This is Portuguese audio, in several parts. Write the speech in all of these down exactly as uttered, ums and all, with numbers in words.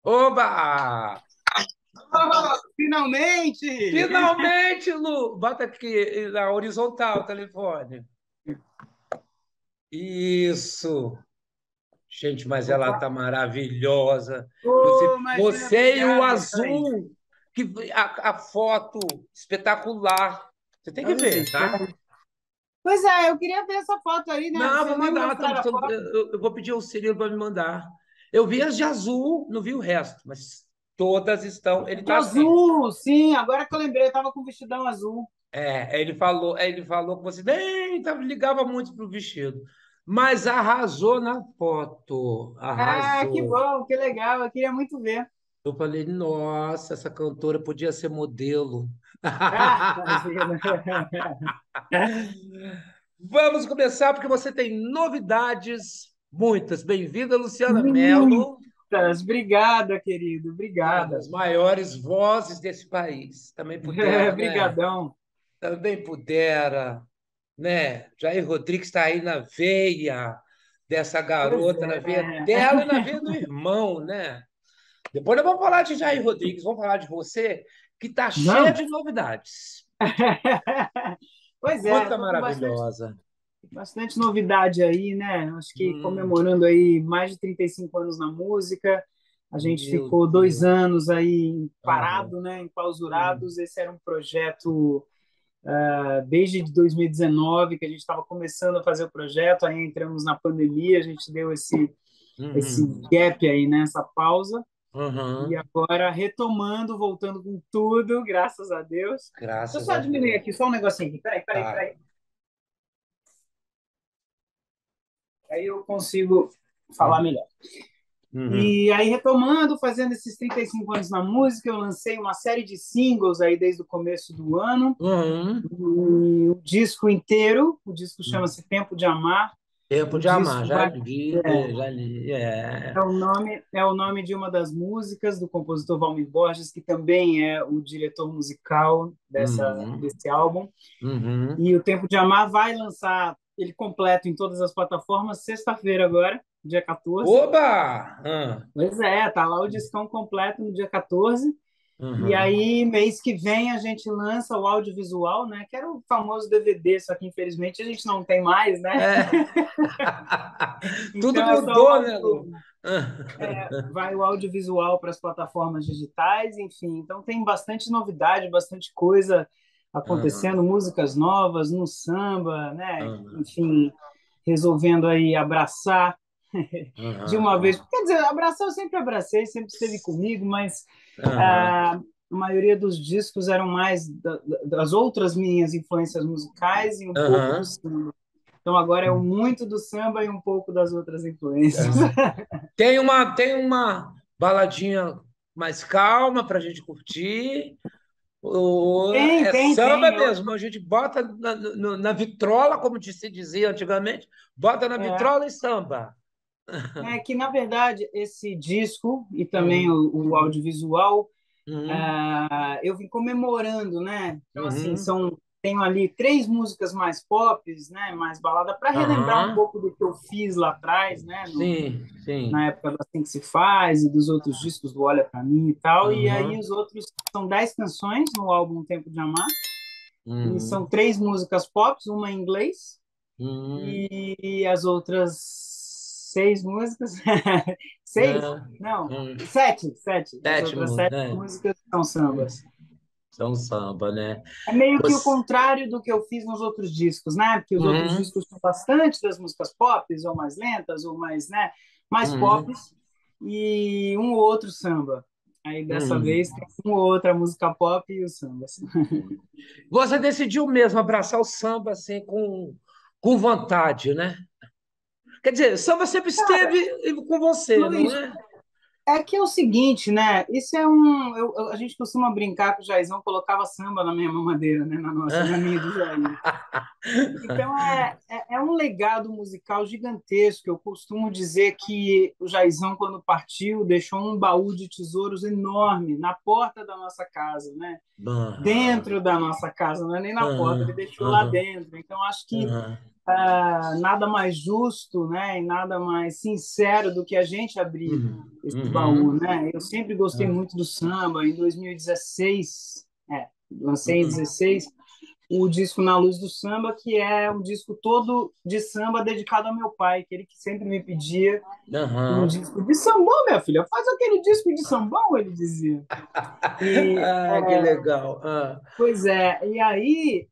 Oba! Oh, finalmente! Finalmente, Lu! Bota aqui na horizontal o telefone. Isso! Gente, mas ela Opa. tá maravilhosa. Você, Oh, imagina, você e o obrigado, Thaís. azul, que a, a foto espetacular. Você tem que ver, tá? Eita. Pois é, eu queria ver essa foto aí, né? Não, vou Vocês nem me mandar. tô- mostraram a tô- foto. eu, eu vou pedir o Cirilo para me mandar. Eu vi as de azul, não vi o resto, mas todas estão. Ele De tá assim. azul, sim, agora que eu lembrei, eu tava com o vestidão azul. É, ele falou, ele falou que você nem tava- ligava muito pro vestido, mas arrasou na foto, Ah, que arrasou. bom, que legal, eu queria muito ver. Eu falei, nossa, essa cantora podia ser modelo. Ah, imagina. Vamos começar porque você tem novidades, muitas. Bem-vinda, Luciana Mello, Muitas, obrigada, querido, uma obrigada. das maiores vozes desse país. Também pudera, né? Brigadão. Também pudera. Né? Jair Rodrigues está aí na veia dessa Pois garota, na veia é. dela e na veia do irmão, né? Depois nós vamos falar de Jair Rodrigues, vamos falar de você, que está cheia Vamos. de novidades. Pois é, Outra estou com bastante maravilhosa. Bastante novidade aí, né? Acho que Hum, comemorando aí mais de trinta e cinco anos na música. A gente meu ficou dois Deus. anos aí Aham. parado, né? Hum, Enclausurados. Esse era um projeto ah, desde dois mil e dezenove que a gente estava começando a fazer o projeto. Aí entramos na pandemia, a gente deu esse esse uhum, gap aí, né? Essa pausa. E uhum. agora retomando, voltando com tudo, graças a Deus. Deixa eu Graças só a diminuir Deus. aqui só um negocinho aqui. Peraí, peraí, Tá. peraí. Aí eu consigo falar Uhum, melhor. uhum, E aí, retomando, fazendo esses trinta e cinco anos na música, eu lancei uma série de singles aí desde o começo do ano. uhum. E o disco inteiro, o disco Uhum. chama-se Tempo de Amar. Tempo O de amar, disco já vai. vi, É, já li. É. é o nome, é o nome de uma das músicas do compositor Valmir Borges, que também é o diretor musical dessa, Uhum, desse álbum. uhum. E o Tempo de Amar vai lançar ele completo em todas as plataformas sexta-feira agora, dia quatorze. Oba! Ah, Pois é, tá lá o discão completo no dia quatorze. E uhum. aí, mês que vem, a gente lança o audiovisual, né? Que era o famoso D V D, só que infelizmente a gente não tem mais, né? É. Tudo Então é só o mudou, né, Lu? audio, vai o audiovisual para as plataformas digitais, enfim. Então tem bastante novidade, bastante coisa Aham, acontecendo, músicas novas no samba, né? aham, Enfim, resolvendo aí abraçar de uma aham, vez. Quer dizer, abraçar eu sempre abracei, sempre esteve comigo, mas aham, ah, a maioria dos discos eram mais da, das outras minhas influências musicais e um pouco do aham, samba. Então agora é muito do samba e um pouco das outras influências. aham. Tem uma, tem uma baladinha mais calma para a gente curtir. O- Tem, é tem, samba tem. Eu, mesmo, a gente bota na, na- na vitrola, como se dizia antigamente, bota na é, vitrola e samba. é que, na verdade, esse disco e também Uhum, o, o audiovisual, uhum, ah, eu vim comemorando, né? Então, assim, uhum, são, tenho ali três músicas mais pop, né? Mais balada, para relembrar um aham. pouco do que eu fiz lá atrás, né? No, Sim, sim. na época do Assim Que Se Faz e dos outros discos do Olha Pra Mim e tal. E aí Aham, os outros são dez canções no álbum Tempo de Amar. E são uhum, três músicas pop, uma em inglês uhum, e as outras seis músicas. Seis? né? Não, Hum. sete, sete. As outras Sétimo, sete né? músicas são sambas. São samba, né? É meio que o Você... contrário do que eu fiz nos outros discos, né? Porque os outros Uhum, discos são bastante das músicas pop, ou mais lentas, ou mais, né? Mais pop, uhum, e um ou outro samba. Aí dessa uhum. vez tem uma ou outra música pop e os sambas. Você decidiu mesmo abraçar o samba assim com, com vontade, né? Quer dizer, o samba sempre esteve com você, não Luiz, é? é que é o seguinte, né? Isso é um. Eu- eu- a gente costuma brincar que o Jaizão colocava samba na minha mamadeira, né? Na nossa, na minha e do Jair. Então é, é, é um legado musical gigantesco. Eu costumo dizer que o Jaizão, quando partiu, deixou um baú de tesouros enorme na porta da nossa casa, né? Aham, Dentro da nossa casa, não é nem na porta, ele aham, deixou lá aham, dentro. Então acho que aham. ah, nada mais justo, né, e nada mais sincero do que a gente abrir Uhum. esse baú, Uhum. né? Eu sempre gostei Ah. muito do samba. Em dois mil e dezesseis, é, lancei em Uhum. dezesseis o disco Na Luz do Samba, que é um disco todo de samba dedicado ao meu pai, que ele que sempre me pedia um Aham. disco de sambão, minha filha. Faz aquele disco de sambão, ele dizia. E, Ah, que legal. Ah. pois é, e aí,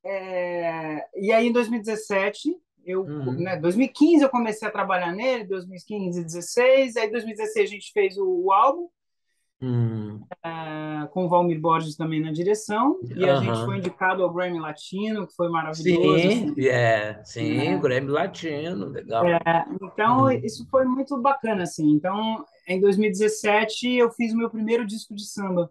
é, e aí em dois mil e dezessete, eu, né, Uhum. dois mil e quinze eu comecei a trabalhar nele, dois mil e quinze, dezesseis, aí dois mil e dezesseis a gente fez o, o álbum, Uhum. ah, com o Valmir Borges também na direção, e a gente foi Aham. indicado ao Grammy Latino, que foi maravilhoso, Sim, assim. é, sim, Grêmio Latino, legal. Então, Uhum. isso foi muito bacana, assim. Então, em dois mil e dezessete, eu fiz o meu primeiro disco de samba.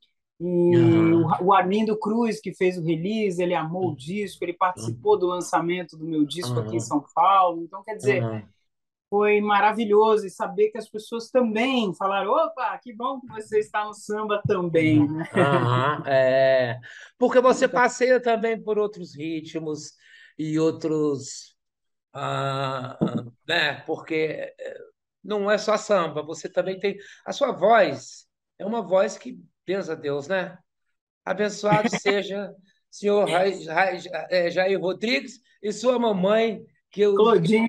E o, Aham. o Arlindo Cruz, que fez o release, ele amou o disco, ele participou do lançamento do meu disco aqui em Aham. São Paulo. Então, quer dizer, Aham. foi maravilhoso e saber que as pessoas também falaram: opa, que bom que você está no samba também, Uhum. né? Aham, é. Porque você Então, passeia também por outros ritmos e outros, ah, ah, né? Porque eh, não é só samba, você também tem a sua voz. É uma voz que, Deus a Deus, né? Abençoado seja senhor Rai- Rai- eh, Jair Rodrigues e sua mamãe, que eu, Claudine,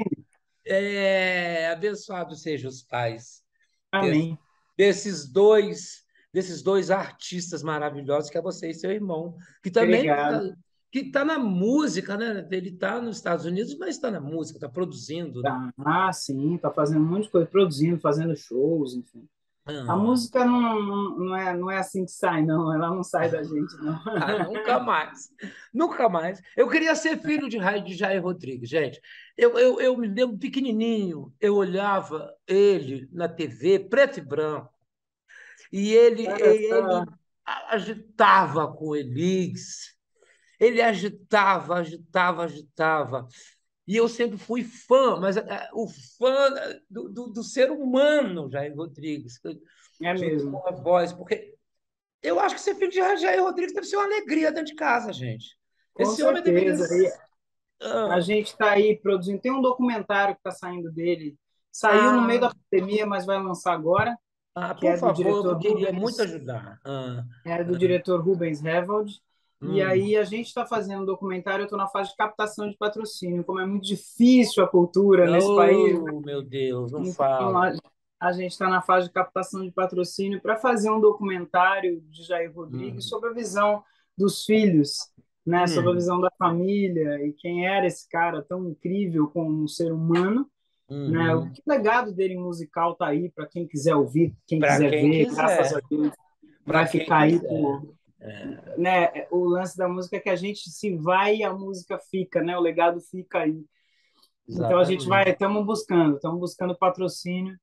é, abençoado sejam os pais desse- amém. desses dois, desses dois artistas maravilhosos que é você e seu irmão, que também tá, Obrigado. que está na música, né? Ele está nos Estados Unidos, mas está na música, está produzindo, né? Tá. Ah, sim, tá fazendo um monte de coisa, produzindo, fazendo shows, enfim. A Ah, música não, não, não é, não é assim que sai, não. Ela não sai da gente, não. ah, nunca mais, nunca mais. Eu queria ser filho de, Ra- de Jair Rodrigues, gente. Eu, eu, eu me lembro pequenininho, eu olhava ele na T V, preto e branco. E ele, Olha ele só. agitava com o Elix, ele agitava, agitava, agitava. E eu sempre fui fã, mas ah, o fã do, do, do ser humano, Jair Rodrigues, É junto mesmo. com a voz, porque eu acho que ser filho de Jair Rodrigues deve ser uma alegria dentro de casa, gente. Com Esse homem deveria. certeza. E a Ah, gente está aí produzindo. Tem um documentário que está saindo dele. Saiu no meio ah, da pandemia, mas vai lançar agora, ah, que por é do favor, eu diretor queria muito Rubens, ajudar. Ah, é do ah, diretor Rubens Hevold. E hum. aí a gente está fazendo um documentário, eu estou na fase de captação de patrocínio, como é muito difícil a cultura nesse país, né? Oh, meu Deus, não Então fala. a, a gente está na fase de captação de patrocínio para fazer um documentário de Jair Rodrigues Hum, sobre a visão dos filhos, né? Sobre a hum, visão da família e quem era esse cara tão incrível como um ser humano, né? O uhum. que o legado dele musical tá aí para quem quiser ouvir, quem Para quiser quem ver, graças a quiser, Deus para vai quem ficar aí quiser. por, É, né? O lance da música é que a gente se vai e a música fica, né? O legado fica aí. Então a gente vai, exatamente. estamos buscando, estamos buscando patrocínio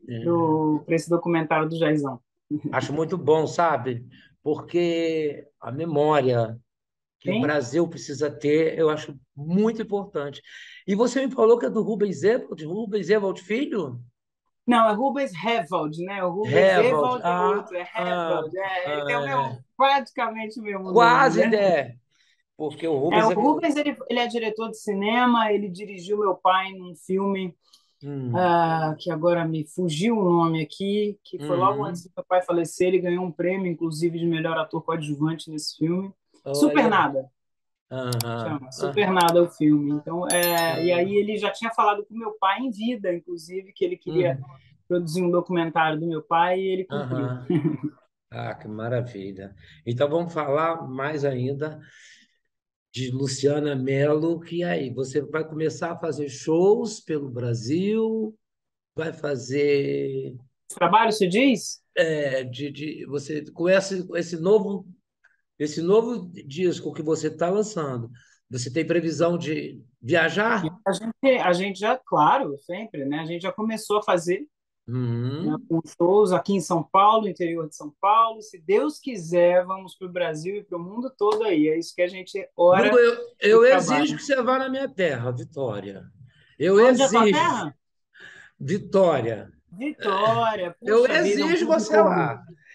É. para esse documentário do Jairzão. Acho muito bom, sabe? Porque a memória que o Sim? Brasil precisa ter, eu acho muito importante. E você me falou que é do Rubens Evald, Rubens Evald Filho? Não, é Rubens Hevold, né? O Rubens Evald. Evald é Ah, outro, é ah, Hevold. É, ele tem o ah, meu, praticamente o mesmo nome, quase, né? né? Porque o É, Rubens o é meu. Rubens, ele, ele é diretor de cinema, ele dirigiu meu pai num filme Hum, ah, que agora me fugiu o nome aqui, que foi logo antes uhum. do meu pai falecer, ele ganhou um prêmio, inclusive, de melhor ator coadjuvante nesse filme. Super Olha. Nada, Aham, chama. Super aham, Nada é o filme. Então, é, e aí aham, ele já tinha falado com meu pai em vida, inclusive, que ele queria uhum, produzir um documentário do meu pai e ele cumpriu. aham. Ah, que maravilha. Então vamos falar mais ainda de Luciana Mello, que aí você vai começar a fazer shows pelo Brasil, vai fazer Trabalho, se diz? é, de, de você com esse, esse novo esse novo disco que você está lançando. Você tem previsão de viajar? A gente, a gente já, claro, sempre, né? A gente já começou a fazer, né, Uhum. com shows aqui em São Paulo, interior de São Paulo. Se Deus quiser, vamos para o Brasil e para o mundo todo aí. É isso que a gente Bruno, ora eu, e eu exijo trabalha. que você vá na minha terra, Vitória. Eu Onde é a tua exijo, terra? Vitória. Vitória. Eu Puxa vida, é um exijo você público lá.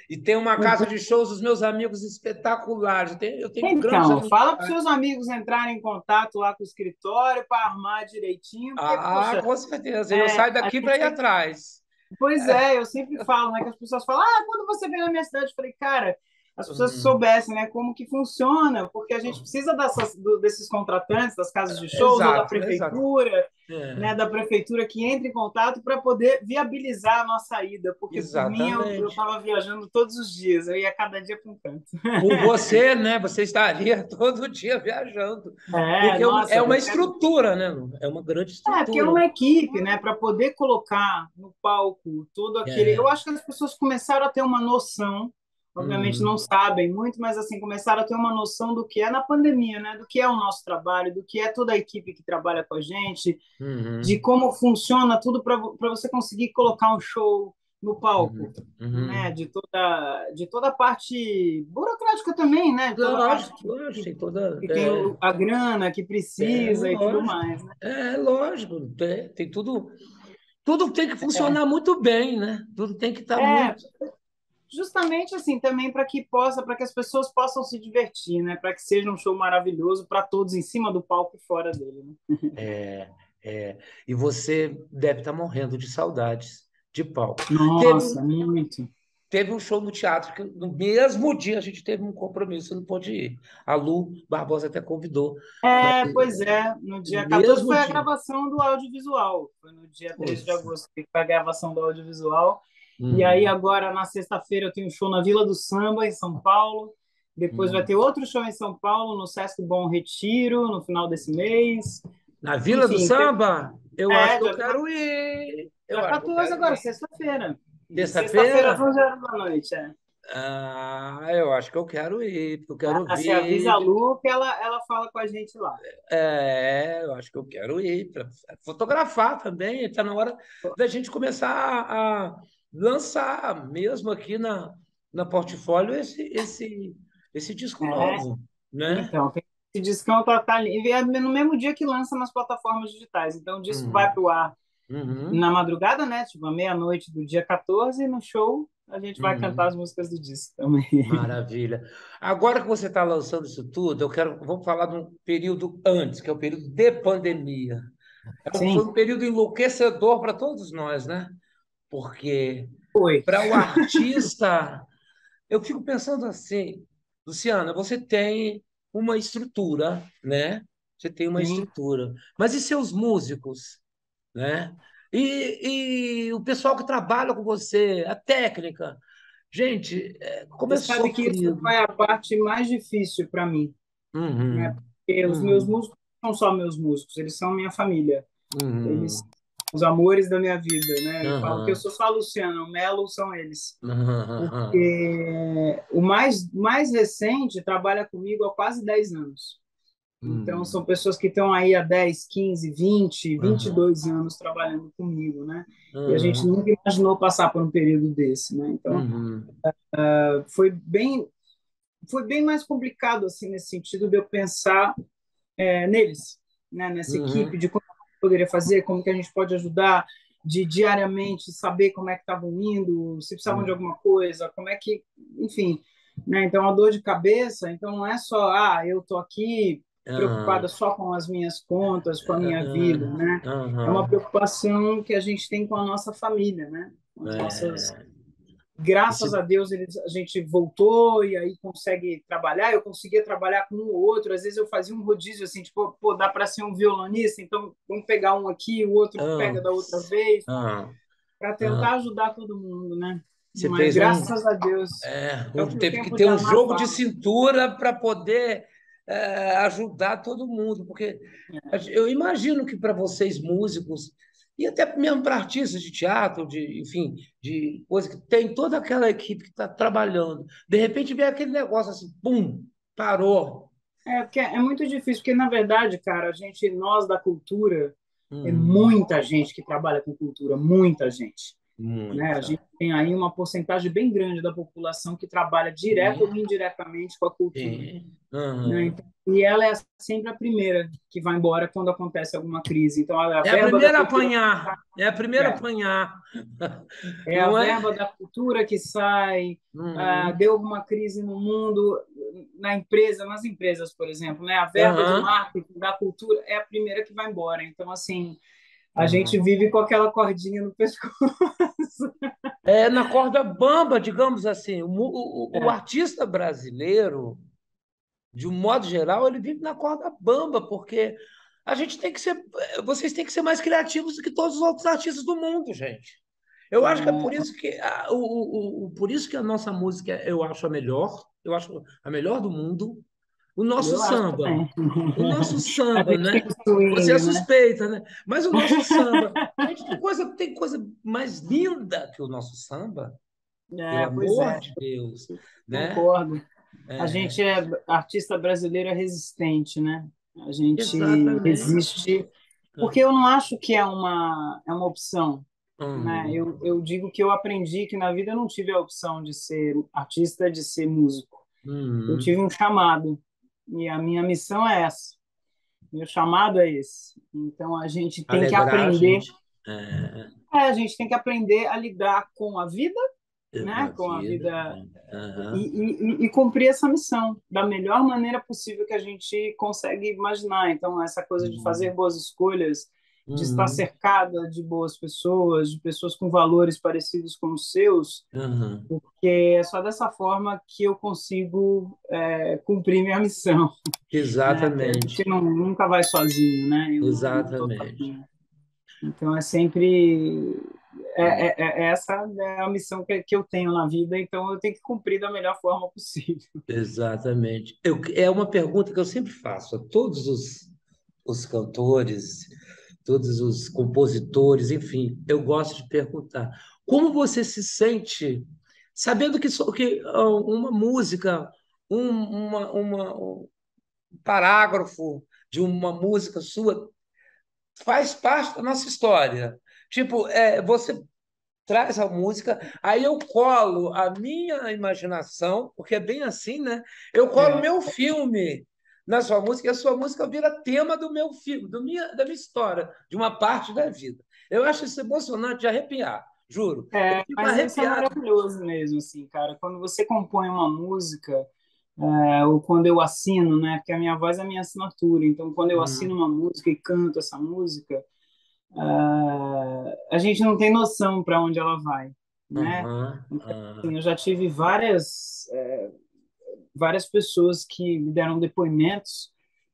E tem uma casa de shows dos meus amigos espetaculares. Eu tenho, eu tenho grandes Então, amigos fala para os lá. seus amigos entrarem em contato lá com o escritório para armar direitinho, porque, Ah, poxa, com certeza. Eu é, saio a daqui para ir gente. atrás. Pois é, eu sempre falo, né, que as pessoas falam, ah, quando você vem na minha cidade, eu falei, cara, as pessoas Hum, soubessem, né, como que funciona, porque a gente precisa dessas, do- desses contratantes, das casas de shows ou da exato, exato. prefeitura, né, É, da prefeitura que entre em contato para poder viabilizar a nossa ida, porque por mim eu eu exatamente. estava viajando todos os dias, eu ia cada dia para um canto. Com você, né? Você estaria todo dia viajando, É, porque é uma é nossa, uma eu quero. estrutura, né, Lu? É uma grande É, porque é estrutura. uma equipe, né, para poder colocar no palco todo aquele. Eu É. acho que as pessoas começaram a ter uma noção, obviamente não Uhum, sabem muito, mas assim começaram a ter uma noção do que é na pandemia, né, do que é o nosso trabalho, do que é toda a equipe que trabalha com a gente, de uhum, como funciona tudo para para você conseguir colocar um show no palco, uhum, né, uhum. de toda de toda a parte burocrática também, né, de toda a parte Lógico, que, lógico, que, tem toda. que tem É, o- a grana que é precisa e tudo lógico, mais, né? é lógico, tem, tem tudo. Tudo tem que É, funcionar muito bem, né? Tudo tem que estar é, muito. justamente assim, também para que possa, para que as pessoas possam se divertir, né? Para que seja um show maravilhoso para todos em cima do palco e fora dele, né? É, é. E você deve estar morrendo de saudades de palco. Teve Nossa, um, muito. teve um show no teatro que no mesmo dia a gente teve um compromisso, não pôde ir. A Lu Barbosa até convidou, mas É, pois é, no no dia quatorze mesmo foi a dia. gravação do audiovisual, foi no dia treze de Pois. agosto que foi a gravação do audiovisual. E aí Uhum, agora na sexta-feira eu tenho um show na Vila do Samba em São Paulo. Depois vai uhum. ter outro show em São Paulo no Sesc Bom Retiro no final desse mês. Na Vila do Enfim, Samba, eu acho é, que eu dia quero ir. Eu Dia acho que eu quatorze quero agora, ir. sexta-feira. Sexta-feira, às Terça-feira? onze horas da noite. É. Ah, eu acho que eu quero ir, porque eu quero Ah, você avisa a ver. Lu que ela, ela fala com a gente lá. É, eu acho que eu quero ir para fotografar também. Está na hora da gente começar a, a lançar mesmo aqui na, na portfólio esse, esse, esse disco É, novo, né? então, tem esse discão tá, tá ali. E é no mesmo dia que lança nas plataformas digitais. Então, o disco vai Uhum, para o ar uhum, na madrugada, né? Tipo, à meia-noite do dia quatorze, e no show a gente vai cantar as uhum. músicas do disco também. Maravilha. Agora que você está lançando isso tudo, eu quero, vamos falar de um período antes, que é o período de pandemia. É um- foi Sim, um período enlouquecedor para todos nós, né? Porque foi. para o artista, eu fico pensando assim, Luciana, você tem uma estrutura, né? Você tem uma Sim. estrutura. Mas e seus músicos, né? E, e o pessoal que trabalha com você, a técnica? Gente, é, como Você é sabe que isso sofrido. foi a parte mais difícil para mim, né? Uhum, Porque os meus uhum, músicos não são só meus músicos, eles são minha família. Eles uhum, os amores da minha vida, né? Eu falo que eu uhum, sou só a Luciana, o Melo são eles. uhum, Porque o mais, mais recente trabalha comigo há quase dez anos. Então, uhum, são pessoas que estão aí há dez, quinze, vinte, vinte e uhum, dois anos trabalhando comigo, né? E a gente uhum, nunca imaginou passar por um período desse, né? Então, uhum, foi bem, foi bem mais complicado, assim, nesse sentido de eu pensar é, neles, né? Nessa equipe, uhum, de como poderia fazer, como que a gente pode ajudar, de diariamente saber como é que estavam indo, se precisavam de uhum, alguma coisa, como é que, enfim, né? Então a dor de cabeça, então não é só, ah, eu tô aqui preocupada uhum, só com as minhas contas, com a minha vida, uhum, né? É uma uhum. preocupação que a gente tem com a nossa família, né? Com as nossas É, graças esse, a Deus eles, a gente voltou e aí consegue trabalhar. Eu conseguia trabalhar com um ou outro. Às vezes eu fazia um rodízio assim, tipo, pô, dá para ser um violonista, então vamos pegar um aqui, o outro ah, pega da outra vez, ah, para ah. tentar ajudar todo mundo, né? Você Mas fez um, graças a Deus é, é um- o que o teve que tempo ter um já jogo marca. de cintura para poder é, ajudar todo mundo, porque eu imagino que para vocês músicos e até mesmo para artistas de teatro, de, enfim, de coisa que tem toda aquela equipe que está trabalhando, de repente vem aquele negócio assim, pum, parou. É, porque é muito difícil, porque na verdade, cara, a gente, nós da cultura, é Uhum, muita gente que trabalha com cultura, muita gente. né? A muita. gente tem aí uma porcentagem bem grande da população que trabalha direto ou Sim, indiretamente com a cultura, sim. né? Aham. Então, e ela é sempre a primeira que vai embora quando acontece alguma crise. Então, a É a verba da primeira a cultura apanhar. É a primeira a é, apanhar. é a Não verba é? da cultura que sai, ah, Uhum. deu alguma crise no mundo, na empresa, nas empresas, por exemplo, né? A verba de Aham. marketing da cultura é a primeira que vai embora. Então, assim, a gente Aham. vive com aquela cordinha no pescoço. É na corda bamba, digamos assim. O, mu- o, o É, artista brasileiro, de um modo geral, ele vive na corda bamba, porque a gente tem que ser. Vocês têm que ser mais criativos do que todos os outros artistas do mundo, gente. Eu acho que é por é, isso que a, o, o, o- por isso que a nossa música eu acho a melhor, eu acho a melhor do mundo. O nosso eu acho samba, também. o nosso A samba, gente tem né? o Você é swing, né? suspeita, né? Mas o nosso samba, gente, tem coisa, tem coisa mais linda que o nosso samba, pelo É, pois amor é, de Deus, né? concordo. A gente É, é artista brasileiro é resistente, né? A gente exatamente. resiste porque eu não acho que é uma é uma opção, né? Uhum, Eu, eu digo que eu aprendi que na vida eu não tive a opção de ser artista, de ser músico. Eu tive uhum. um chamado e a minha missão é essa. Meu chamado é esse. Então a gente tem que Alegrar a aprender, gente. É, é, a gente tem que aprender a lidar com a vida, é com a né? Com a vida. vida É, aham, e, e, e cumprir essa missão da melhor maneira possível que a gente consegue imaginar. Então, essa coisa de fazer uhum, boas escolhas, de estar uhum, cercada de boas pessoas, de pessoas com valores parecidos com os seus, uhum. porque é só dessa forma que eu consigo é, cumprir minha missão, né? Que a Exatamente, gente não, nunca vai sozinho, né? Eu não não estou exatamente, sozinho. Então, é sempre é, é, é, é essa é a missão que, que eu tenho na vida, então eu tenho que cumprir da melhor forma possível. exatamente. Eu, é uma pergunta que eu sempre faço a todos os, os cantores, todos os compositores, enfim, eu gosto de perguntar como você se sente sabendo que, só- que ah, uma música, um, uma, uma- um parágrafo de uma música sua faz parte da nossa história. Tipo, é, você traz a música, aí eu colo a minha imaginação, porque é bem assim, né? Eu colo o É, meu filme na sua música, e a sua música vira tema do meu filme, do minha, da minha história, de uma parte da vida. Eu acho isso emocionante de arrepiar, juro. Eu é, fico mas isso é arrepiado. maravilhoso mesmo, assim, cara. Quando você compõe uma música, é, ou quando eu assino, né? Porque a minha voz é a minha assinatura. Então, quando eu assino Uhum, uma música e canto essa música, é, a gente não tem noção para onde ela vai, né? uhum, Então, assim, uhum, eu já tive várias, é, várias pessoas que me deram depoimentos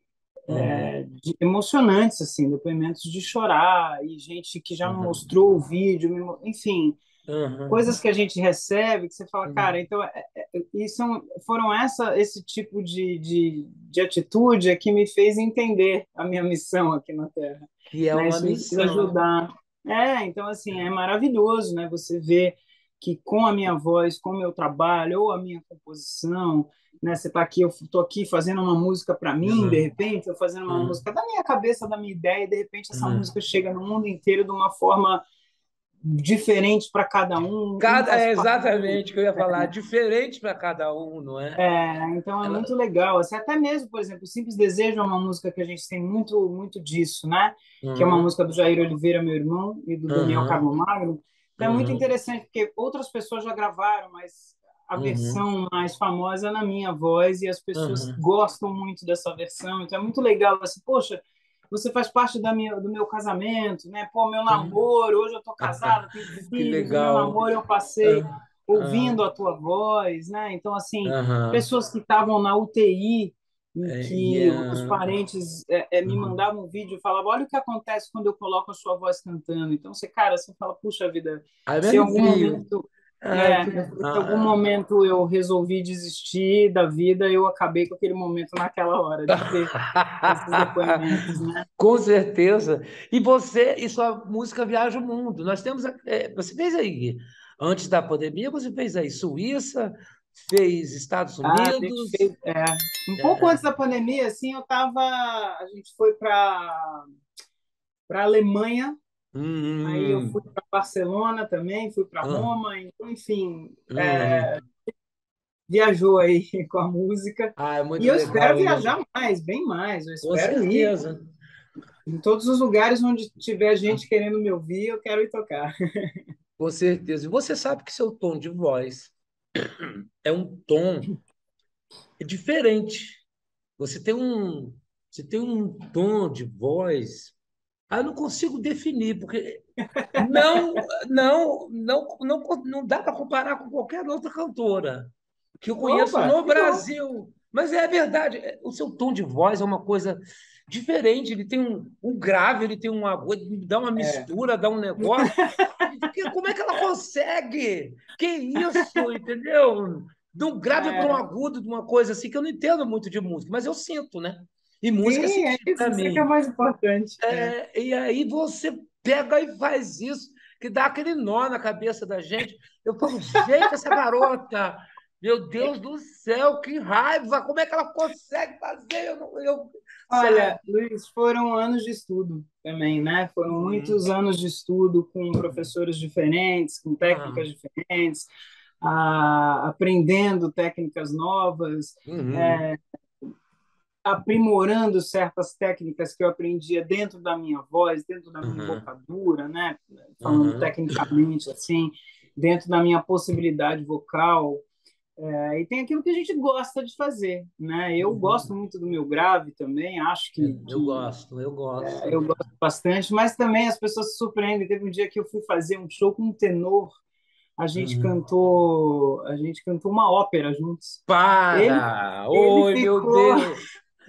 uhum, de- emocionantes, assim, depoimentos de chorar, e gente que já me uhum, mostrou o vídeo, me mo- enfim, uhum, coisas que a gente recebe que você fala, cara, uhum. então, é, é, é, e são, foram essa, esse tipo de, de, de atitude é que me fez entender a minha missão aqui na Terra, Que é né? uma Isso me fez missão. ajudar. É, então, assim, é maravilhoso, né? Você ver que com a minha voz, com o meu trabalho, ou a minha composição, né? Você está aqui, eu estou aqui fazendo uma música para mim, de Uhum, repente, eu fazendo uma uhum, música da minha cabeça, da minha ideia, e de repente essa uhum. música chega no mundo inteiro de uma forma diferente para cada um, um Cada, faz é parte do. exatamente o que eu ia falar, diferente para cada um, não é? É, então é muito Ela, legal. Assim, até mesmo, por exemplo, o Simples Desejo é uma música que a gente tem muito, muito disso, né? Que é uma uhum, música do Jair Oliveira, meu irmão, e do Daniel uhum, Magno. Então é muito uhum, interessante, porque outras pessoas já gravaram, mas a uhum, versão mais famosa é na minha voz, e as pessoas uhum, gostam muito dessa versão. Então é muito legal. Assim, poxa, você faz parte da minha, do meu casamento, né? Pô, meu uhum. namoro, hoje eu estou casada, tenho Que filhos, o meu legal. namoro eu passei Ah, ouvindo ah, a tua voz, né? Então, assim, aham. pessoas que estavam na U T I e É, e, que os ah, parentes é, é, me uhum. mandavam um vídeo e falavam, olha o que acontece quando eu coloco a sua voz cantando. Então, você, cara, você fala, puxa vida, Aí me se em algum arrepio. momento, Ai, é, que, eu falei, se em algum ah. momento eu resolvi desistir da vida, eu acabei com aquele momento naquela hora de ter esses depoimentos, né? Com certeza. E você e sua música viaja o mundo. Nós temos, é, você fez aí, antes da pandemia, você fez aí Suíça, fez Estados Ah, a gente Unidos. fez, é, um pouco É, antes da pandemia, assim, eu tava, a gente foi para para a Alemanha Aí eu Hum, fui para Barcelona também, fui para hum, Roma, então, enfim, hum. viajou aí com a música. Ah, é E muito eu legal espero isso. viajar mais, bem mais. Eu Com espero ir certeza, em todos os lugares onde tiver gente querendo me ouvir, eu quero ir tocar. com certeza. E você sabe que seu tom de voz é um tom diferente. Você tem um, você tem um tom de voz. Ah, eu não consigo definir, porque não, não, não, não, não dá para comparar com qualquer outra cantora que eu conheço Opa, no que bom! Brasil. Mas é verdade, é- o seu tom de voz é uma coisa diferente. Ele tem um, um grave, ele tem um agudo, ele dá uma É. mistura, dá um negócio. Que- Como é que ela consegue? Que isso, entendeu? De um grave para um É, agudo, de uma coisa assim que eu não entendo muito de música, mas eu sinto, né? E música é sim, é sentir isso, para isso é que é o mim. mais importante. É. É, e aí você pega e faz isso, que dá aquele nó na cabeça da gente. Eu falo, gente, essa garota, meu Deus do céu, que raiva! Como é que ela consegue fazer? Eu, não- eu, Olha, sabe? Luiz, foram anos de estudo também, né? Foram Uhum. muitos anos de estudo com professores diferentes, com Ah, técnicas diferentes, ah, aprendendo técnicas novas, uhum. é, aprimorando certas técnicas que eu aprendia dentro da minha voz, dentro da minha Uhum. embocadura, né? Falando Uhum. tecnicamente assim, dentro da minha possibilidade vocal. É, e tem aquilo que a gente gosta de fazer, né? Eu gosto Uhum. muito do meu grave também, acho Eu, que, eu que gosto, eu gosto. eu gosto bastante, mas também as pessoas se surpreendem. Teve um dia que eu fui fazer um show com um tenor, a gente Uhum. cantou, a gente cantou uma ópera juntos. Ele Para! ele Oi, meu ficou, Deus!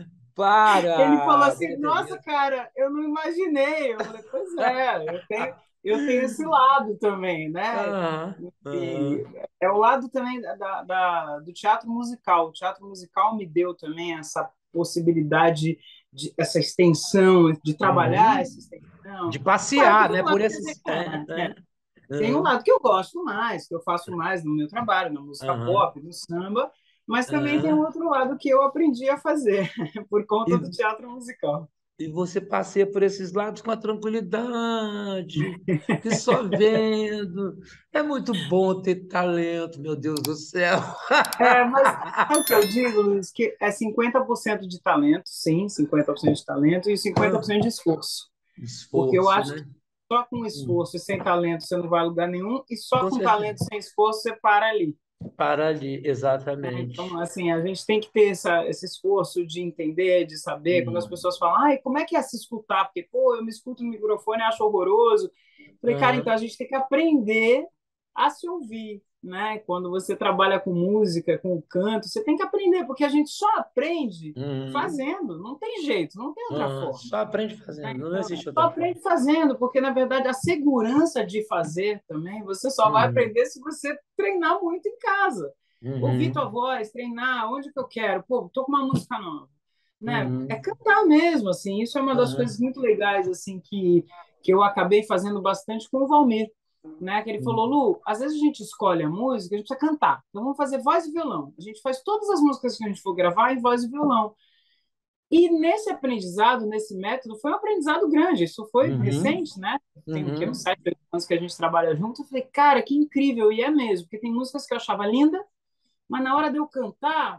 ele falou Para! assim: Queria ter "Nossa, visto. cara, eu não imaginei". Eu falei: "Pois é, eu tenho eu tenho esse lado também, né?" Aham, E aham, é o lado também da, da, do teatro musical. O teatro musical me deu também essa possibilidade de essa extensão, de trabalhar essa uhum. extensão. De Claro que passear, tem né? um Por lado que a esses. gente, É, é, é, é. tem um Aham, lado que eu gosto mais, que eu faço mais no meu trabalho, na música aham, pop, no samba, mas também tem um aham. outro lado que eu aprendi a fazer por E, conta do teatro musical. e você passeia por esses lados com a tranquilidade, que só vendo. É muito bom ter talento, meu Deus do céu. É, mas sabe o que eu digo, Luiz? Que é cinquenta por cento de talento, sim, cinquenta por cento de talento e cinquenta por Ah, cento de esforço. Porque eu esforço, acho que né? só com Hum, esforço e sem talento você não vai a lugar nenhum, e só com com certeza. talento e sem esforço você para ali. Para ali, Então, exatamente. assim, a gente tem que ter essa, esse esforço de entender, de saber. Quando as Hum, pessoas falam, ai, como é que é se escutar? Porque, pô, eu me escuto no microfone e acho horroroso. Eu falei, cara, então aham, a gente tem que aprender a se ouvir, né? Quando você trabalha com música, com o canto, você tem que aprender, porque a gente só aprende uhum, fazendo, não tem jeito, não tem outra aham. forma. Só aprende fazendo, não Então, existe só outra forma. aprende fazendo, porque na verdade a segurança de fazer também, você só vai Uhum, aprender se você treinar muito em casa. Ouvir tua uhum, voz, treinar, onde que eu quero, pô, tô com uma música nova, né? É uhum, cantar mesmo, assim. Isso é uma das coisas aham, muito legais, assim, que que eu acabei fazendo bastante com o Valmir, né? Que ele falou, uhum, Lu, às vezes a gente escolhe a música, a gente precisa cantar. Então vamos fazer voz e violão. A gente faz todas as músicas que a gente for gravar em voz e violão. E nesse aprendizado, nesse método, foi um aprendizado grande. Isso foi uhum, recente, né? Tem o quê? Uns uhum, sete, oito anos que a gente trabalha junto. Eu falei, cara, que incrível. E é mesmo, porque tem músicas que eu achava linda, mas na hora de eu cantar,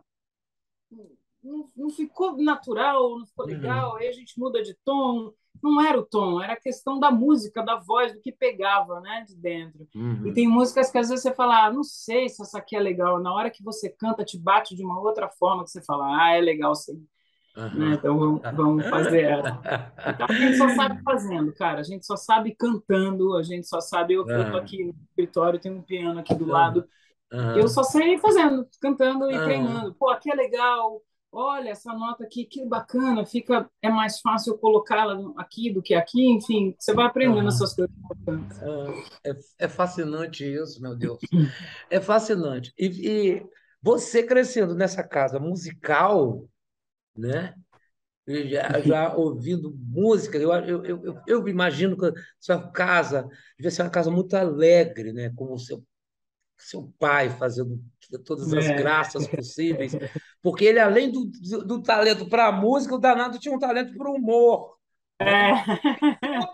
não, não ficou natural, não ficou legal. uhum, Aí a gente muda de tom. Não era o tom, era a questão da música, da voz, do que pegava, né, de dentro. E tem uhum, músicas que às vezes você fala, ah, não sei se essa aqui é legal. Na hora que você canta, te bate de uma outra forma que você fala, ah, é legal sim, né? aham. Então vamos, vamos fazer essa. Então a gente só sabe fazendo, cara. A gente só sabe cantando, a gente só sabe. Eu, eu tô Ah, aqui no escritório, tem um piano aqui do aham, lado. Eu só aham, sei fazendo, cantando e aham, treinando. Pô, aqui é legal. Olha essa nota aqui, que bacana. Fica, é mais fácil colocá-la aqui do que aqui. Enfim, você vai aprendendo aham. essas coisas no canto. Ah, É, é fascinante isso, meu Deus. É fascinante. E, e você crescendo nessa casa musical, né? E Já, já ouvindo música, eu, eu, eu, eu eu imagino que a sua casa devia ser uma casa muito alegre, né? Com o seu, seu pai fazendo todas as É, graças possíveis, porque ele, além do, do, do talento para a música, o danado tinha um talento para o humor, né? é, Tudo dele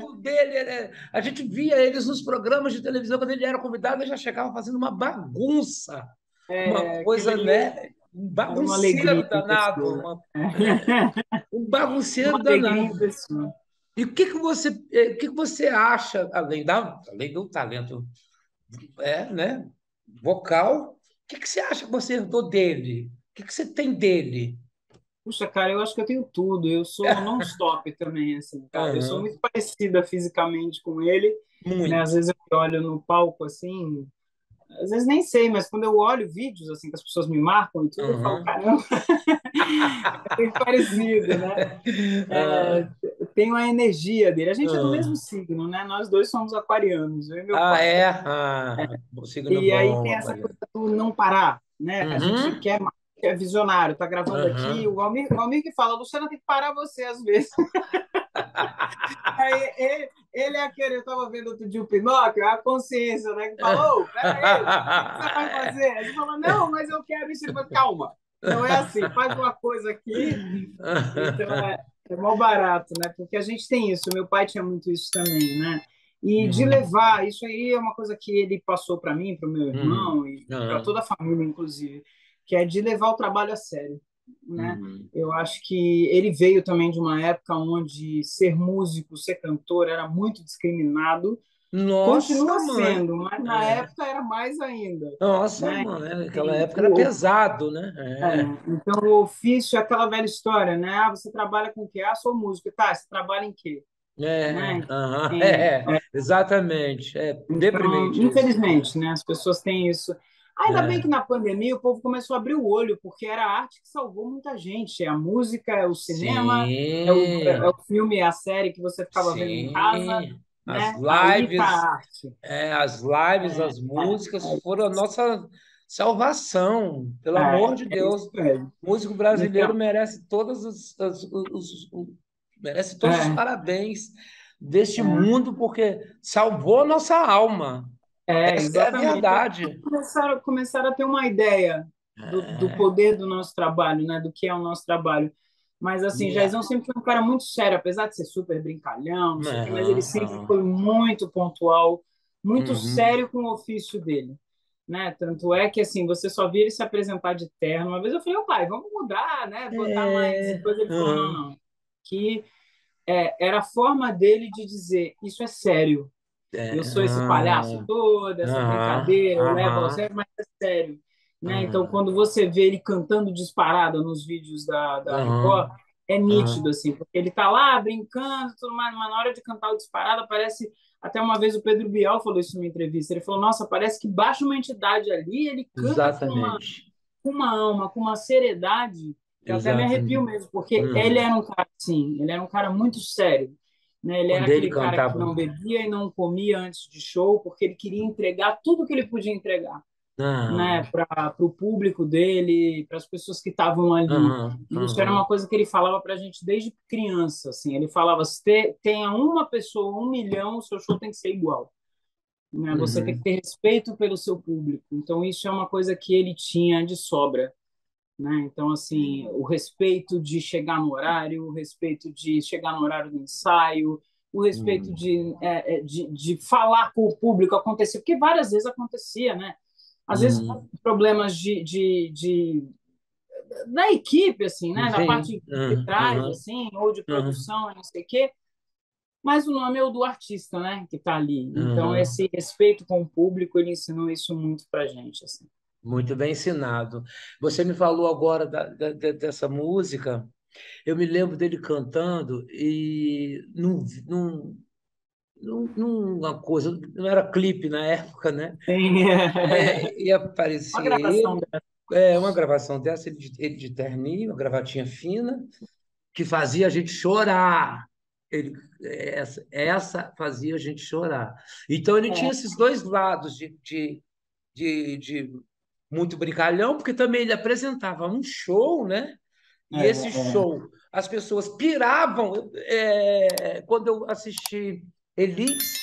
ele, ele- a gente via eles nos programas de televisão, quando ele era convidado, ele já chegava fazendo uma bagunça, uma É, aquele coisa, ali né? Um era uma alegria bagunceiro em danado, pessoa. uma- é, um Uma bagunceiro alegria danado. em pessoa. E o que que você, eh, o que que você acha, além da, além do talento, é, né? Vocal, o que que você acha que você herdou dele? O que que você tem dele? Puxa, cara, eu acho que eu tenho tudo. Eu sou non-stop também, assim, cara. Eu sou Aham, muito parecida fisicamente com ele, né? Às muito. vezes eu olho no palco, assim, às vezes nem sei, mas quando eu olho vídeos, assim, que as pessoas me marcam e tudo, eu falo, Aham. caramba, é bem parecido, né? Ah, Tem uma energia dele. A gente é do mesmo ah. signo, né? Nós dois somos aquarianos, eu e meu Ah, pai. é? Ah, o signo E aí bom, tem essa Aquariano. coisa do não parar, né? A gente Uhum, quer mais, é visionário, tá gravando aqui. O uhum. Almir, o Almir que fala, Luciana tem que parar você às vezes. Aí ele, ele é aquele, eu estava vendo outro dia o Pinóquio, a consciência, né? Que falou, oh, pera aí, o que, que você vai fazer? Aí ele falou, não, mas eu quero isso. Ele falou, calma, não é assim, faz uma coisa aqui. Então é, é mó barato, né? Porque a gente tem isso, meu pai tinha muito isso também, né? E de Uhum, levar, isso aí é uma coisa que ele passou para mim, para o meu uhum, irmão e para uhum, toda a família, inclusive, que é de levar o trabalho a sério, né? uhum. Eu acho que ele veio também de uma época onde ser músico, ser cantor era muito discriminado, Nossa, continua mãe. sendo, mas na É. época era mais ainda, Nossa, né? mãe. Aquela Assim, época era o, pesado, né? é, É. então, o ofício é aquela velha história, né? Ah, você trabalha com o quê? Ah, sou músico. Tá, você trabalha em quê? É, Né? aham, Tem- é, exatamente. É então, deprimente isso. infelizmente, né? As pessoas têm isso. Ainda bem que É. na pandemia o povo começou a abrir o olho, porque era a arte que salvou muita gente. É a música, é o cinema, é o, é Sim, o filme, é a série que você ficava vendo em casa, sim. As né? Aí tá lives, a arte. é, as lives, É, as é, músicas foram a nossa salvação, pelo é, amor de é isso Deus. mesmo. O músico brasileiro Então, merece todos os, os- os- os- merece todos os é, parabéns deste é. mundo, porque salvou a nossa alma. É, Essa é a exatamente. As pessoas verdade. começaram, começaram a ter uma ideia do, do É, poder do nosso trabalho, né? Do que é o nosso trabalho. Mas, assim, é, Jaizão sempre foi um cara muito sério, apesar de ser super brincalhão, não sei o quê, mas ele aham, sempre aham, foi muito pontual, muito uhum. sério com o ofício dele. Né? Tanto é que, assim, você só via ele se apresentar de terno. Uma vez eu falei, ô pai, vamos mudar, né? Botar mais. É, Depois ele falou, não, aham, não. Que é, era a forma dele de dizer, isso é sério. Eu é, sou esse palhaço aham, todo, essa aham, brincadeira, eu levo ao aham, sério, mas é sério. Né? Então, aham, quando você vê ele cantando disparada nos vídeos da, da Record, aham, é nítido, aham. assim, porque ele tá lá brincando, tudo mais, mas na hora de cantar o disparada, parece. Até uma vez o Pedro Bial falou isso numa entrevista. Ele falou: Nossa, parece que baixa uma entidade ali, ele canta com uma, Exatamente, com uma alma, com uma seriedade, que eu até me arrepio exatamente. mesmo, porque ele Uhum. era um cara assim, ele era um cara muito sério. Né? Ele era Quando ele aquele cara que cantava. não bebia e não comia antes de show, porque ele queria entregar tudo que ele podia entregar, né? Aham, Para o público dele, para as pessoas que estavam ali. aham, E isso era uma aham, coisa que ele falava para a gente desde criança. Assim. Ele falava: se te- tenha uma pessoa, um milhão, o seu show tem que ser igual. Né? Você tem que uhum, ter respeito pelo seu público. Então, isso é uma coisa que ele tinha de sobra. Né? Então, assim, o respeito de chegar no horário, o respeito de chegar no horário do ensaio, o respeito uhum, de, é, é, de, de falar com o público acontecer, porque várias vezes acontecia, né? Às vezes uhum. problemas de, de, de da equipe, assim, né? Da Sim, parte de aham, trás, aham, assim, ou de aham, produção, não sei o quê, mas o nome é o do artista, né? Que está ali. Então, aham. esse respeito com o público, ele ensinou isso muito para gente, assim. Muito bem ensinado. Você me falou agora da, da- da- dessa música. Eu me lembro dele cantando e num, num, num- numa coisa, não era clipe na época, né? Tem É, e uma aparecia gravação ele, dessa. é, uma gravação dessa, ele de, ele de terninho, uma gravatinha fina, que fazia a gente chorar. Ele, essa, essa fazia a gente chorar. Então ele tinha esses dois lados de, de, de, de muito brincalhão, porque também ele apresentava um show, né? É, E esse é, show, as pessoas piravam. É, quando eu assisti Elix,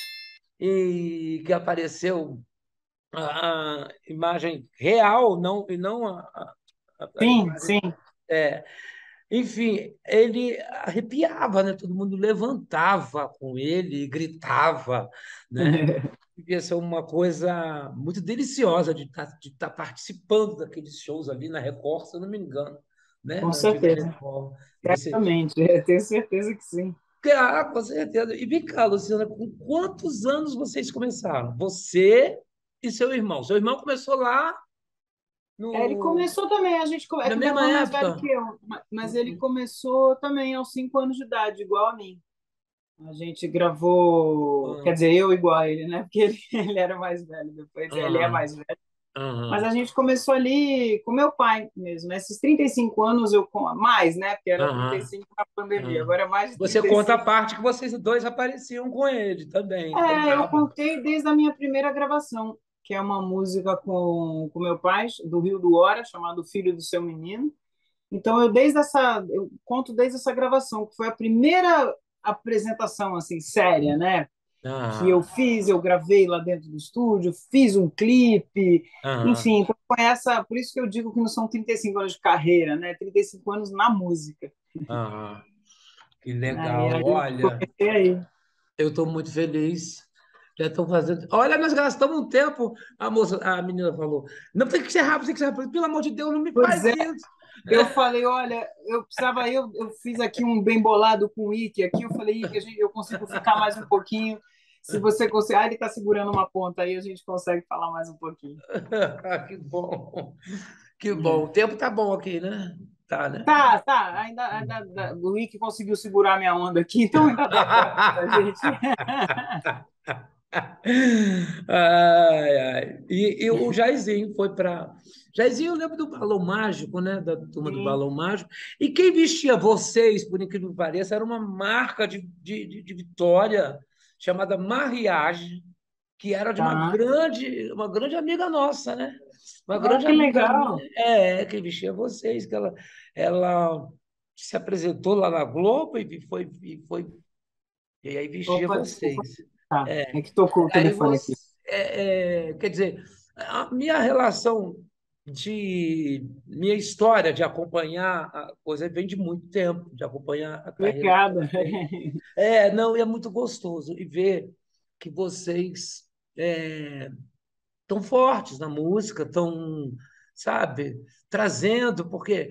e que apareceu a, a imagem real, não, e não a, a, a sim, imagem. sim. É, enfim, ele arrepiava, né? Todo mundo levantava com ele e gritava, né? Devia ser uma coisa muito deliciosa de estar de estar participando daqueles shows ali na Record, se eu não me engano, né? Com Na antiga certeza, Record. Devia ser. certamente, eu tenho certeza que sim. Ah, com certeza. E vem cá, Luciana, com quantos anos vocês começaram? Você e seu irmão. Seu irmão começou lá É, ele no, começou também, a gente, come- é na que meu mesma irmão é mais velho época? que eu, ma- mas ele começou também aos cinco anos de idade, igual a mim. A gente gravou, quer Ah, dizer, eu igual a ele, né? Porque ele, ele era mais velho, depois ele é aham, mais velho. Mas aham, a gente começou ali com meu pai mesmo, né? Esses trinta e cinco anos eu com mais, né? Porque era trinta e aham, cinco na pandemia, aham. agora é mais de Você trinta e conta a cinco. parte que vocês dois apareciam com ele também, É, eu cantava. contei desde a minha primeira gravação, que é uma música com com meu pai, do Rio do Hora, chamado Filho do Seu Menino. Então eu desde essa, eu conto desde essa gravação, que foi a primeira apresentação assim séria, né? Que eu Aham, fiz, eu gravei lá dentro do estúdio, fiz um clipe, aham, enfim, então foi essa, por isso que eu digo que não são trinta e cinco anos de carreira, né? trinta e cinco anos na música, aham. Que né? E legal. aí eu Olha, comecei aí. eu estou muito feliz. Já estão fazendo. Olha, nós gastamos um tempo. A moça, a menina falou: não tem que ser rápido, tem que ser rápido. Pelo amor de Deus, não me Pois faz é, isso. eu falei, olha, eu precisava, eu, eu fiz aqui um bem bolado com o Ike aqui, eu falei, Ike, a gente, eu consigo ficar mais um pouquinho, se você conseguir, ah, ele está segurando uma ponta aí, a gente consegue falar mais um pouquinho. Que bom. Que bom. O É. tempo tá bom aqui, né? Tá, né? Tá, tá, ainda, ainda dá- o Ike conseguiu segurar minha onda aqui, então ainda dá para a gente. Ai, ai. E, e o Jairzinho foi para. Jairzinho, eu lembro do Balão Mágico, né? Da turma do Sim, Balão Mágico. E quem vestia vocês, por incrível que pareça, era uma marca de, de, de, de Vitória chamada Mariage, que era de uma tá. grande, uma grande amiga nossa, né? Uma Ah, grande que amiga minha. legal. É, quem vestia vocês, que ela, ela se apresentou lá na Globo e foi, e foi, e aí vestia Opa, desculpa. vocês. Tá, É. é que tocou o Aí telefone você, aqui. é, é, quer dizer, a minha relação de minha história de acompanhar a coisa vem de muito tempo, de acompanhar a carreira de Obrigada. vocês. É, não, e é muito gostoso e ver que vocês é, tão fortes na música, tão, sabe, trazendo, porque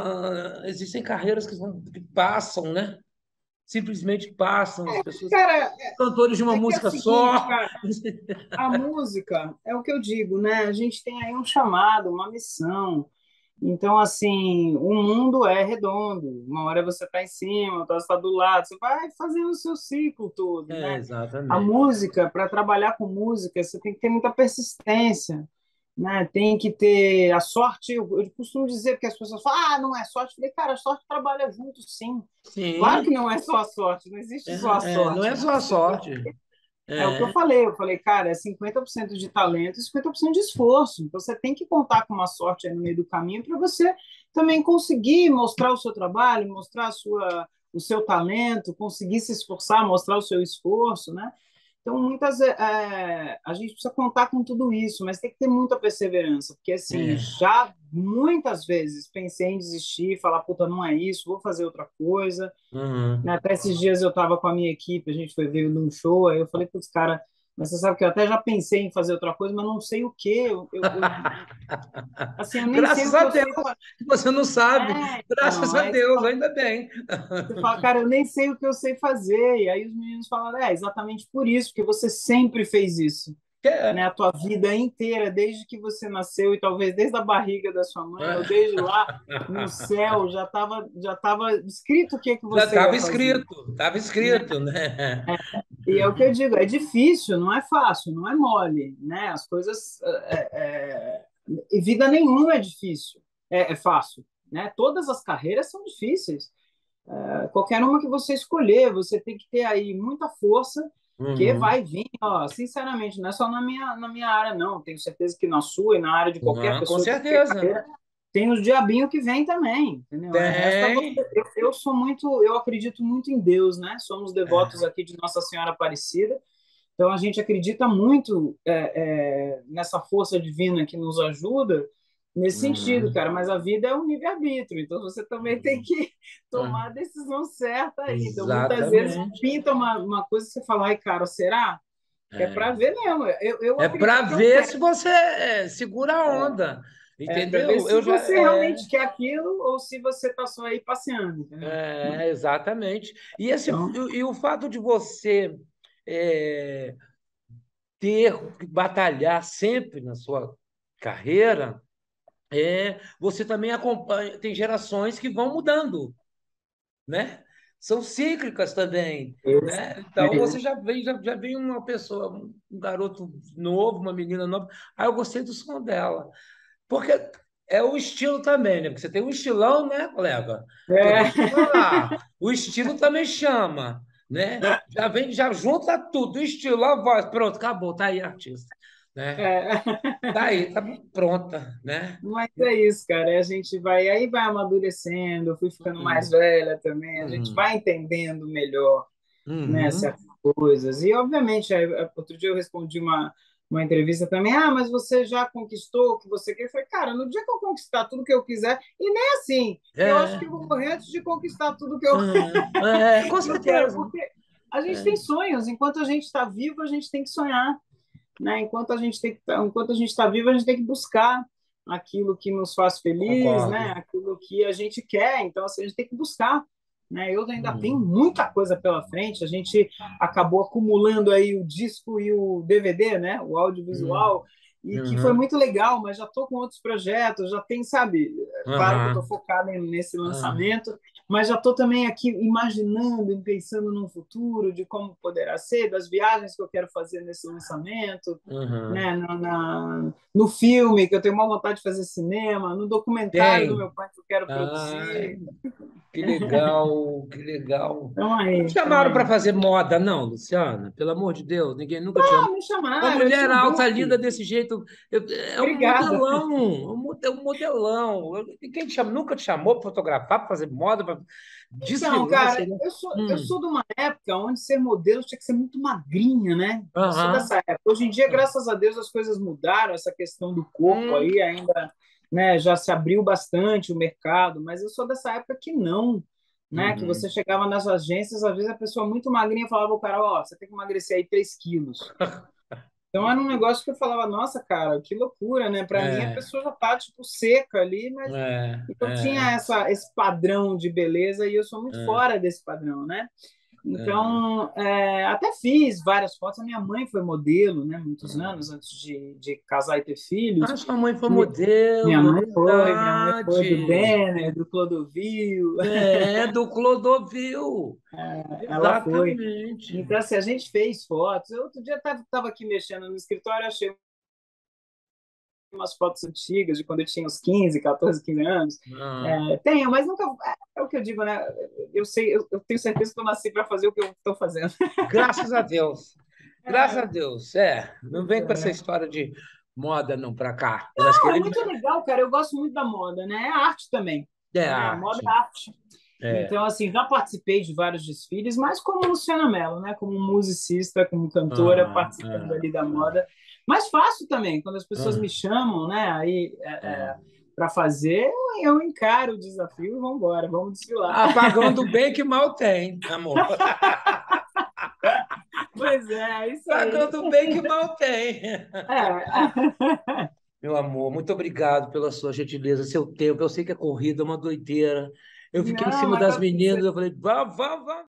ah, existem carreiras que, vão, que passam, né? Simplesmente passam, as pessoas, Cara, cantores de uma é que é o música seguinte, só. cara, a música é o que eu digo, né? A gente tem aí um chamado, uma missão. Então, assim, o mundo é redondo. Uma hora você está em cima, outra você está do lado. Você vai fazendo o seu ciclo todo, É, né? A exatamente. música, para trabalhar com música, você tem que ter muita persistência, né? Tem que ter a sorte. Eu, eu costumo dizer, porque as pessoas falam, ah, não é sorte. Eu falei, cara, a sorte trabalha junto, sim. Claro que Sim, não é só a sorte, não existe só a é, é, não sorte, é né? só a Você tem sorte. é o que eu É, falei. Eu falei, cara, é cinquenta por cento de talento e cinquenta por cento de esforço. Então, você tem que contar com uma sorte aí no meio do caminho para você também conseguir mostrar o seu trabalho, mostrar a sua, o seu talento, conseguir se esforçar, mostrar o seu esforço, né? Então, muitas é, a gente precisa contar com tudo isso, mas tem que ter muita perseverança, porque assim, é. já muitas vezes pensei em desistir, falar, puta, não é isso, vou fazer outra coisa, né? Uhum. Até esses dias eu estava com a minha equipe, a gente foi ver num show, aí eu falei para os caras, mas você sabe que eu até já pensei em fazer outra coisa, mas não sei o quê. Eu, eu, eu, assim, eu nem sei Graças o que a eu Deus sei fazer. que você não sabe. É, Graças então, a aí você Deus, fala, ainda bem. você fala, cara, eu nem sei o que eu sei fazer. E aí os meninos falaram, é, exatamente por isso, porque você sempre fez isso, né? É, A tua vida inteira, desde que você nasceu e talvez desde a barriga da sua mãe ou é. desde lá no céu já estava já tava escrito o que que Já você estava ia fazer, escrito, estava né? escrito, né? E é o que eu digo, é difícil, não é fácil, não é mole, né? As coisas, é, é, e vida nenhuma é difícil, é, é fácil, né? Todas as carreiras são difíceis. É, qualquer uma que você escolher, você tem que ter aí muita força, que Uhum. vai vir, ó, sinceramente, não é só na minha, na minha área, não. Tenho certeza que na sua e na área de qualquer Ah, com pessoa de qualquer certeza. carreira, tem os diabinhos que vem também, entendeu? É, resta você. Tem. Eu, eu sou muito, eu acredito muito em Deus, né? Somos devotos É. aqui de Nossa Senhora Aparecida, então a gente acredita muito é, é, nessa força divina que nos ajuda. nesse sentido, Uhum. cara. Mas a vida é um livre-arbítrio, então você também tem Uhum. que tomar Ah, a decisão certa aí. Então, muitas vezes exatamente. pinta uma, uma coisa que você fala, ai, cara, será? É para É, ver mesmo. Eu, eu é para acredito que é um ver se teste. você é, segura a onda, É para ver entendeu? se Eu já você é, realmente quer aquilo ou se você está só aí passeando, entendeu? é, exatamente. E esse Então, e, e o fato de você é, ter que batalhar sempre na sua carreira, é, você também acompanha, tem gerações que vão mudando, né? São cíclicas também, esse, né? é Então você isso. já vem, já, já vem uma pessoa, um um garoto novo, uma menina nova. Ah, eu gostei do som dela. Porque é o estilo também, né? Porque você tem um estilão, né, colega? Que eu vou É, te falar. O estilo também chama, né? Já vem, já junta tudo, o estilo, a voz, pronto, acabou, tá aí, artista, né? é. Tá aí, tá pronta, né? Mas é isso, cara. A gente vai, aí vai amadurecendo. Eu fui ficando mais Uhum, velha também. A gente uhum, vai entendendo melhor, né, uhum. certas coisas. E, obviamente, aí, outro dia eu respondi uma, uma entrevista também. Ah, mas você já conquistou o que você quer? Eu falei, cara, no dia que eu conquistar tudo que eu quiser, e nem assim, que eu acho que É, eu vou morrer antes de conquistar tudo que eu, uhum, é, com que eu quero, certeza. porque a gente É, tem sonhos. Enquanto a gente está vivo, a gente tem que sonhar, né? Enquanto a gente tem que, enquanto a gente está vivo, a gente tem que buscar aquilo que nos faz feliz, né? concordo. Aquilo que a gente quer. Então, assim, a gente tem que buscar, né? Eu ainda tenho Uhum, muita coisa pela frente. A gente acabou acumulando aí o disco e o D V D, né? O uhum, audiovisual. E que foi uhum, muito legal, mas já estou com outros projetos, já tem, sabe? Claro que eu estou uhum, focada nesse uhum. lançamento, mas já estou também aqui imaginando e pensando no futuro, de como poderá ser, das viagens que eu quero fazer nesse lançamento, Uhum. né? Na, na, no filme, que eu tenho uma vontade de fazer cinema, no documentário do Tem. meu pai que eu quero Ai, produzir. que legal, que legal. Então Não te aí, então chamaram para aí. fazer moda, não, Luciana? Pelo amor de Deus, ninguém nunca te chamou. Ah, me Uma chamaram, eu mulher tinha um alta, book. linda desse jeito, eu- é um Obrigada. modelão, é um mo- é um modelão. Eu- Ninguém te chama, nunca te chamou para fotografar, para fazer moda, para Então, desfilar, cara, sei lá. eu sou, eu Hum, sou de uma época onde ser modelo tinha que ser muito magrinha, né? Eu sou aham, dessa época. Hoje em dia, graças a Deus, as coisas mudaram, essa questão do corpo hum, aí ainda, né, já se abriu bastante o mercado, mas eu sou dessa época que não, né? Que você uhum. chegava nas agências, às vezes a pessoa muito magrinha falava ao cara, ó, você tem que emagrecer aí três quilos. Então era um negócio que eu falava, nossa, cara, que loucura, né? Para mim a É, pessoa já tá tipo seca ali, mas é, então tinha é, essa esse padrão de beleza e eu sou muito é, fora desse padrão, né? é. Então, é, até fiz várias fotos. A minha mãe foi modelo, né? Muitos Hum. anos antes de, de casar e ter Ah, filhos. sua mãe foi E minha modelo, é mãe foi, minha mãe foi do verdade. Denner, do Clodovil, É, do Clodovil. ela foi. Exatamente. Então, assim, a gente fez fotos. Eu, outro dia estava aqui mexendo no escritório, achei umas fotos antigas de quando eu tinha uns quinze, catorze, quinze anos. Ah, É, tenho, mas nunca. É, é o que eu digo, né? Eu sei, eu, eu tenho certeza que eu nasci para fazer o que eu estou fazendo. graças a Deus. Graças a É, Deus. É, não pois vem com essa é. história de moda não para cá. Nós Não, é queremos muito legal, cara. Eu gosto muito da moda, né? É arte também, é né? A moda é arte. arte. É. Então, assim, já participei de vários desfiles, mas como Luciana Mello, né? Como musicista, como cantora, Ah, participando ah, ali da ah, moda. Mas faço também, quando as pessoas me ah, chamam, né? Aí ah. é, é, para fazer, eu, eu encaro o desafio e vamos embora, vamos desfilar. Ah, pagando bem que mal tem, amor. Pois é, é isso aí. Pagando bem que mal tem. É. Meu amor, muito obrigado pela sua gentileza, seu tempo. Eu sei que a corrida é uma doideira. Eu fiquei em Não, cima mas das tá tudo meninas, certo. eu falei, vá, vá, vá.